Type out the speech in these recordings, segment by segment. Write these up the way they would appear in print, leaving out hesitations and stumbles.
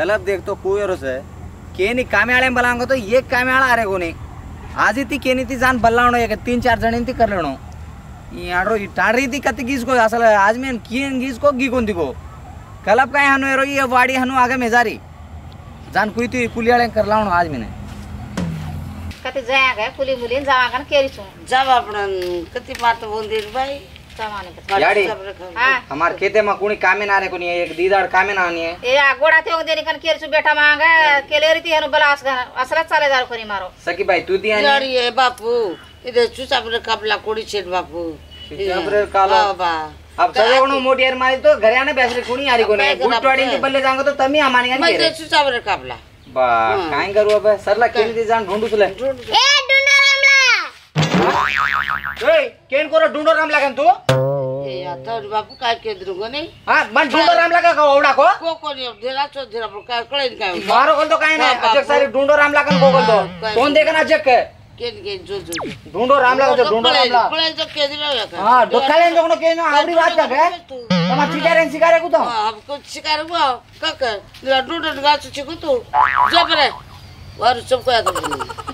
Club देख तो कुयरस है केनी काम्याळे बलांगो तो एक काम्याळा अरे कोनी आज ती केनी ती जान बल्लावणो एक 3-4 जणी ती करलेणो याडो ई टारी ती कति गीस को असल आज में किन गीस को गी कोंती को कलब काय हनु एरो ये वाडी हनु आगे मेजारी जान कुई ती कुलियाळे करलावणो आज मैंने कति जाया गए कुली मुली जावा कन केरी छु जब आपण कति बात बोंदीर भाई याडी हमार खेते में कुणी कामे ना रे कोनी एक दीदार कामे ना आनी है ए गोडा थे देनी कन केरी छु बेटा मांगा केले रीति हनु बलास गन असला चाले दार करी मारो सकी भाई तू दिया याडी ए बापू इधर चुसाबरे कपला कोडी छेट बापू चुसाबरे काला बा अब सगळो मोटियर मारी तो घरे आने बेसरी कुणी आरी कोनी गुटवाडी ती बल्ले जांगो तो तमी आमानी गन मैं चुसाबरे कपला बा काय करू अब सरला केली ती जान ढूंढू तुले ए ढूंढो रामला ए केन कोरो ढूंढो रामला कन तू ए आता बापू काय केद्रु गने हां मन ढूंढो रामला का ओवडा को कोनी धेरा चो धेरा काय कळेन काय मारो कोल तो काय ना अजक सारी ढूंढो रामला कन कोल तो कोण देखना अजक केन के जो ढूंढो रामला को ढूंढो रामला कळे जो केद्रु या हां डोकाले जगनो के ना आवरी बात का है तमा चिटारेन शिकारे को तो अब को शिकार को काक ढूंढो गाछ छिकु तू जो परे वार सब को या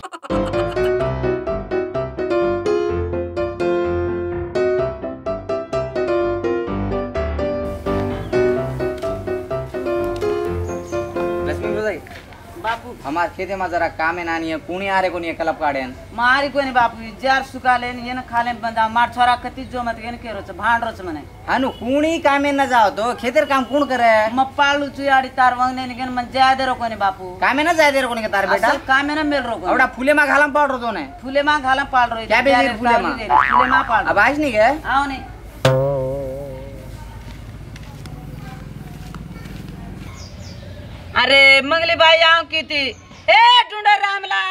बापू हमार खेते में जरा कामे नानी है कुणी आरे कोनी कलब काडेन मारी कोनी बापू जार सुकालेन येन खालेन बंदा मार छोरा कति जो मत येन केरोच भांडरोच मने हानु कुणी कामे न जाओ तो खेतेर काम कोण करे म पाळू चुयाडी तार वंगने निगन मन जायदे रो कोनी बापू कामे न जायदे रो कोनी के तार बेटा असल कामे न मेल रो कोनी आवडा फुले मा घालम पाड रो तो ने फुले मा घालम पाड रो क्या बेली फुले मा पाड अब आज नहीं गए आओ ने अरे मंगली भाई आऊं की थी ए ढूंढो रामला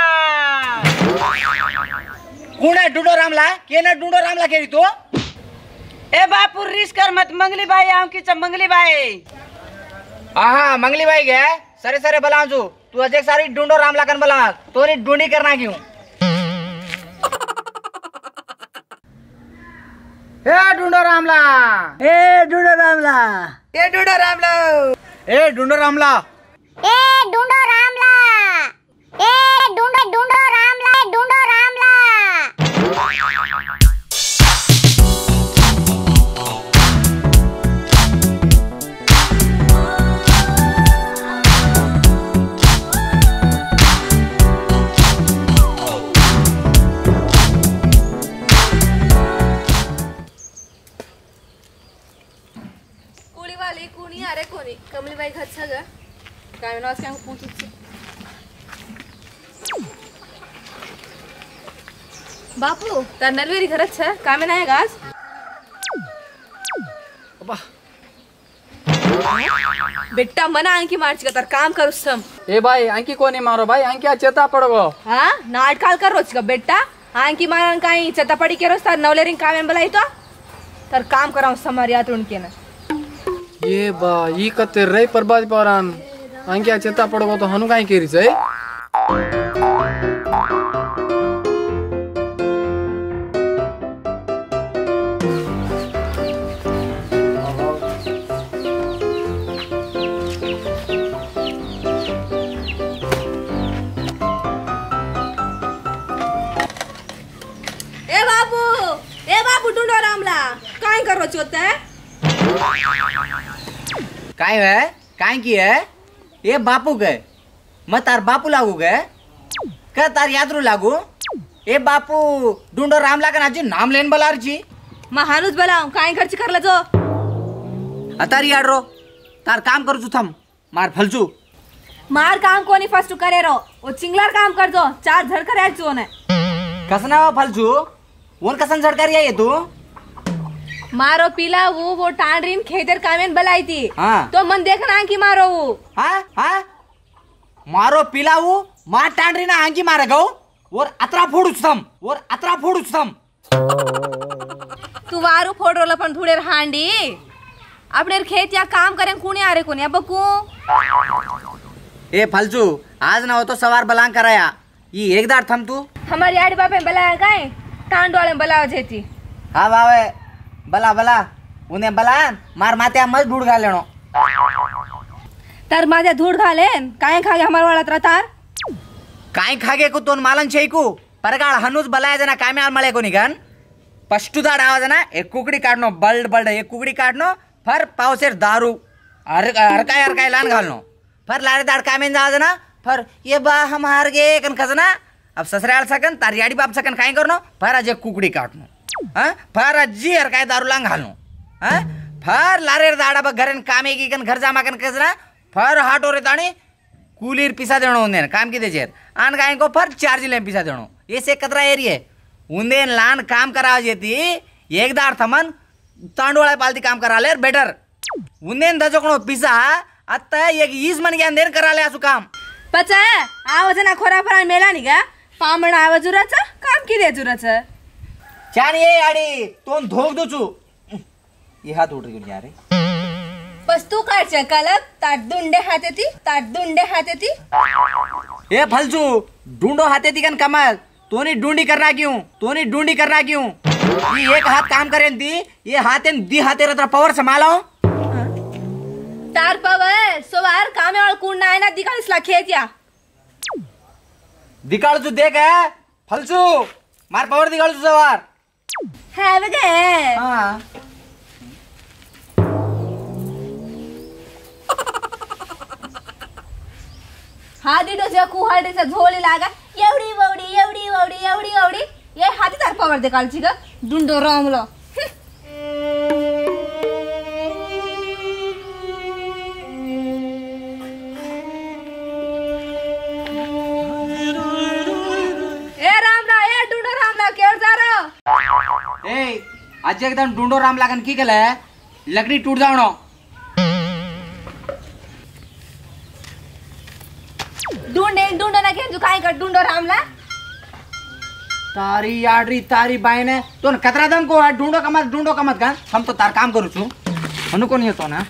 कुणे ढूंढो रामला केने ढूंढो रामला केरी तो ए बापू रिस कर मत मंगली भाई आऊं की च मंगली भाई आहा मंगली भाई गए सरे सरे बलाजू तू अजय सारी ढूंढो रामला कन बला तोरी ढूंढी करना क्यों ए ढूंढो रामला ए ढूंढो रामला ए ढूंढो रामला ए ढूंढो रामला ए ढूंढो रामला ए ढूंढो रामला ढूंढो रामला कुळीवाली कुणी अरे कोणी कमलीबाई घर सगळं काय नाव सांग पूछू बापू तर नलवेरी घरच छे कामे नाही गाज बेटा मना अंकी मारची का तर काम करू सम ए भाई अंकी कोनी मारो भाई अंकी चेता पड़गो हां नाटकाल कर रोज का बेटा अंकी मारन काही चेता पडी के रोज तर नवलेरिंग कामे बलाई तो तर काम कराऊ समारी आतुन के ना ये बा ई कते रे बर्बाद परान अंकी चेता पड़गो तो हनु काई केरी छै ए बाबू ढूंढो रामला काय कर रो होता है काय है काय की है ये बापू गए मैं तार बापू लागू गए क्या तार यादरू लागू ए बापू ढूंढो रामला का नाजी नाम लेन बलार जी महानुज बलाऊ काय खर्च करला जो अतारी याडरो तार काम करू छु थम मार फलचू मार काम कोनी फर्स्ट करे रो वो चिंगलार काम कर दो 4 झड़कर याचो ने कसना फलचू वन कसन झड़कर ये तू मारो पीला वो टांडरीन खेतर कामेन बलाई थी हाँ। तो मन देखना की मारो वो हाँ मारो पीला वो मार टांडरी ना आंकी मारे गो और अतरा फोड़ुच थम तू वारू फोड़ रोला पण थोड़े हांडी अपने खेत या काम करें कुणी आरे कोनी अब को ए फलचू आज ना हो तो सवार बलांग कराया ये एकदार थम तू हमारी आड़ी बापे बलाया काय टांड वाले बलाव जेती हाँ बावे बला बला उन्हें बला मार माते मत ढूंढ गा लेनो तर माझ्या धूळ घालेन काय खागे हमार वाळत राहतार काय खागे को तोन मालन छैकू परगाळ हनुज बलाय जना कामे आल मळे कोनी गन पष्टू दाड आवाज ना एक कुकड़ी काटनो बल्ड बल्ड एक कुकड़ी काटनो फर पावसेर दारू अरकाय लान घालनो फर लारे दाड कामे जावज ना फर ये बा हम हार गे कन खजना अब ससराल सकन तारियाड़ी बाप सकन काय करनो फर अजे कुकड़ी काटनो हां फर अजी अरकाय दारू लांग घालनो हां फर लारे दाडा ब घरन कामे की कन घर जामा कन खजना फर हाटो रे ताणी कूलीर पिसा देणो उंदेन काम की देचेर आन काय को फर चार्ज ले पिसा देणो ये से कतरा एरिया उंदेन लान काम कराव जेती एकदार थमन तांडवळा पालती काम कराले बेटर उंदेन दजोकणो पिसा आता एक ईज मन ज्ञान देन कराले असु काम पचा आवाज ना खोरा फरा मेला नि का पामण आवाज जुराचा काम किदे जुराचा छान ये आडी तोन धोक दोचू ये हात उठ गेली यार बस तू काढच्या कलक ताटदुंडे हातेती ए फलसू ढूंढो हाथे ती कन कमल तोनी ढूंढी करना क्यों ये एक हाथ काम करें दी ये हाथेन दी हाथे रत्र पावर संभालो तार पवर सोवार कामे वाळ कुण नाही ना दिखालीसला खेत्या दिकाळ तू देख है फलसू मार पावर दिकाळ तू सवार है बगे हां हादी डोच्या कुहाडीचा झोळी लागा एवढी ववडी ये हाती तार पवर दे कालची ग दुंडो रामलो ए डुंडो रामला केळ जारो ए आज एकदम ढूंढो राम लागन की केले लकड़ी टूट जावणो डुंडो ना घेन तू काय कर डुंडो रामला तारी याडरी तारी बायने तो कतरा दम को ढूंढो कमत का हम तो तार काम करू छु हनु कोण येतो ना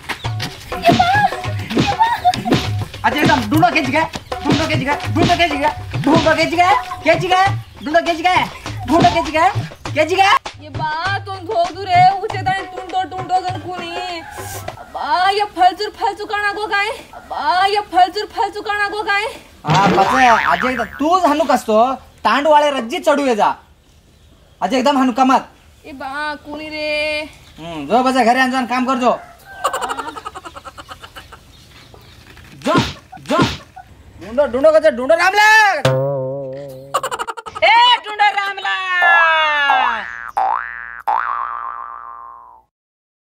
आज एकदम ढूंढो केच गया ये बा तुम धोदू रे उचे तने टुंडो गन कुनी बा ये फलचूर काणा गो काय हा बस आज एकदम तूच हनु कसतो तांडवाळे रज्जी चढू ये जा आज एकदम हनु कमत ये बा कुनी रे जो बस घरे आन काम कर जो ढूंढो रामला